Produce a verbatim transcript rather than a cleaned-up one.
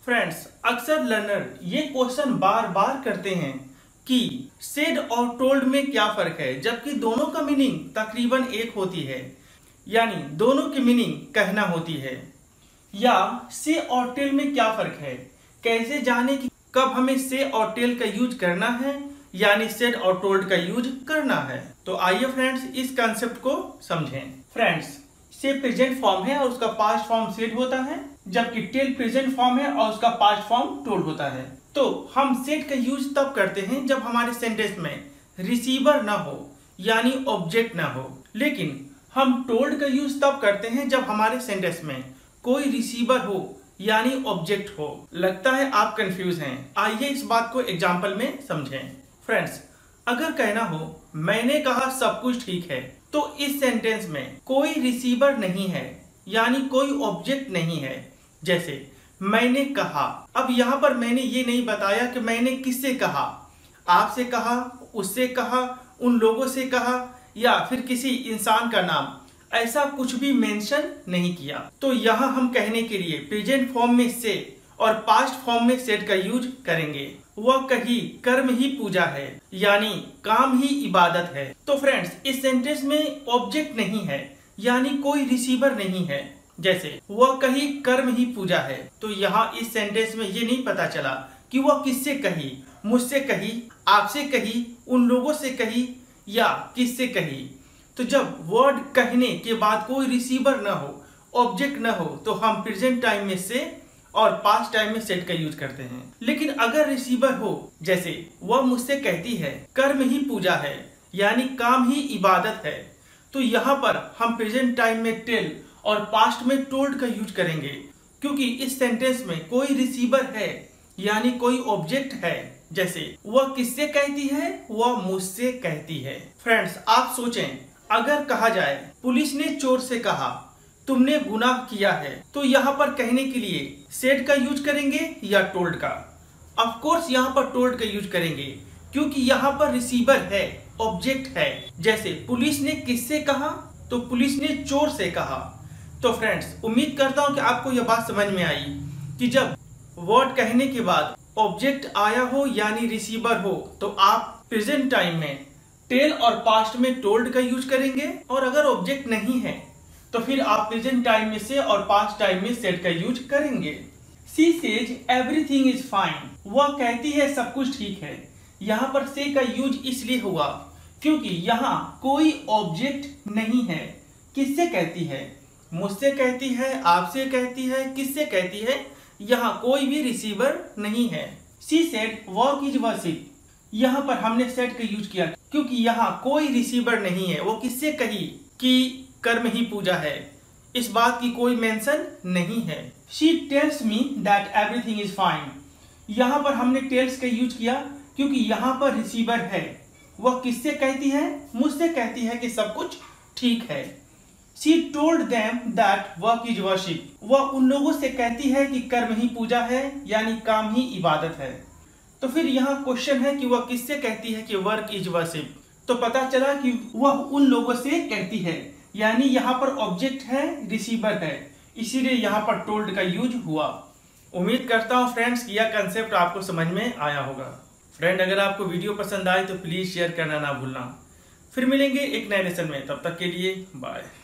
Friends, अक्सर learner ये question बार बार करते हैं कि सेड और टोल्ड में क्या फर्क है, जबकि दोनों का मीनिंग तकरीबन एक होती है, यानी दोनों की मीनिंग कहना होती है। या से और टेल में क्या फर्क है, कैसे जाने कि कब हमें से और टेल का यूज करना है, यानी सेड और टोल्ड का यूज करना है। तो आइए फ्रेंड्स इस कंसेप्ट को समझें। फ्रेंड्स, से प्रेजेंट फॉर्म है और उसका पास्ट फॉर्म सेड होता है, जबकि टेल प्रेजेंट फॉर्म है और उसका पास्ट फॉर्म टोल्ड होता है। तो हम सेड का यूज तब करते हैं जब हमारे सेंटेंस में रिसीवर ना हो, यानी ऑब्जेक्ट ना हो। लेकिन हम टोल्ड का यूज तब करते हैं जब हमारे सेंटेंस में कोई रिसीवर हो, यानी ऑब्जेक्ट हो। लगता है आप कंफ्यूज हैं, आइए इस बात को एग्जाम्पल में समझें। फ्रेंड्स, अगर कहना हो मैंने कहा सब कुछ ठीक है, तो इस सेंटेंस में कोई रिसीवर नहीं है, यानी कोई ऑब्जेक्ट नहीं है। जैसे मैंने कहा, अब यहाँ पर मैंने ये नहीं बताया कि मैंने किससे कहा, आपसे कहा, उससे कहा, उन लोगों से कहा, या फिर किसी इंसान का नाम, ऐसा कुछ भी मेंशन नहीं किया। तो यहाँ हम कहने के लिए प्रेजेंट फॉर्म में से और पास्ट फॉर्म में सेड का यूज करेंगे। वह कही कर्म ही पूजा है, यानी काम ही इबादत है। तो फ्रेंड्स, इस सेंटेंस में ऑब्जेक्ट नहीं है, यानी कोई रिसीवर नहीं है। जैसे वह कही कर्म ही पूजा है, तो यहाँ इस सेंटेंस में ये नहीं पता चला कि वह किससे कही, मुझसे कही, आपसे कही, उन लोगों से कही, या किससे कही। तो जब वर्ड कहने के बाद कोई रिसीवर ना हो, ऑब्जेक्ट ना हो, तो हम प्रेजेंट टाइम में से और पास्ट टाइम में सेड का यूज करते हैं। लेकिन अगर रिसीवर हो, जैसे वह मुझसे कहती है कर्म ही पूजा है, यानी काम ही इबादत है, तो यहाँ पर हम प्रेजेंट टाइम में टेल और पास्ट में टोल्ड का यूज करेंगे, क्योंकि इस सेंटेंस में कोई रिसीवर है, यानी कोई ऑब्जेक्ट है। जैसे वह किससे कहती है, वह मुझसे कहती है। फ्रेंड्स, आप सोचें, अगर कहा जाए पुलिस ने चोर से कहा तुमने गुनाह किया है, तो यहाँ पर कहने के लिए सेड का यूज करेंगे या टोल्ड का? ऑफ कोर्स यहाँ पर टोल्ड का यूज करेंगे, क्योंकि यहाँ पर रिसीवर है, ऑब्जेक्ट है। जैसे पुलिस ने किससे कहा, तो पुलिस ने चोर से कहा। तो फ्रेंड्स, उम्मीद करता हूँ कि आपको यह बात समझ में आई कि जब वर्ड कहने के बाद ऑब्जेक्ट आया हो, यानी रिसीवर हो, तो आप प्रेजेंट टाइम में टेल और पास्ट में टोल्ड का यूज करेंगे, और अगर ऑब्जेक्ट नहीं है तो फिर आप प्रेजेंट टाइम में से और पास्ट टाइम में सेड का यूज करेंगे। She says everything is fine, वह कहती है सब कुछ ठीक है। यहाँ पर से का यूज इसलिए हुआ क्योंकि यहाँ कोई ऑब्जेक्ट नहीं है। किससे कहती है, मुझसे कहती है, आपसे कहती है, किससे कहती है, यहाँ कोई भी रिसीवर नहीं है। She said work is worship, यहाँ पर हमने सेड का यूज किया क्योंकि यहाँ कोई रिसीवर नहीं है। वो किससे कही कि कर्म ही पूजा है, इस बात की कोई मेंशन नहीं है। She tells me that everything is fine, यहाँ पर हमने टेल्स का यूज किया क्योंकि यहाँ पर रिसीवर है। वह किससे कहती है, मुझसे कहती है कि सब कुछ ठीक है। She told them that work is worship, वह उन लोगों से कहती है कि कर्म ही पूजा है, यानी काम ही इबादत है। तो फिर यहाँ क्वेश्चन है कि वह किससे कहती है कि वर्क इज वर्शिप, तो पता चला कि वह उन लोगों से कहती है, यानी यहाँ पर ऑब्जेक्ट है, रिसीवर है, इसीलिए यहाँ पर टोल्ड का यूज हुआ। उम्मीद करता हूँ फ्रेंड्स कि यह कंसेप्ट आपको समझ में आया होगा। फ्रेंड, अगर आपको वीडियो पसंद आए तो प्लीज शेयर करना ना भूलना। फिर मिलेंगे एक नए लेसन में, तब तक के लिए बाय।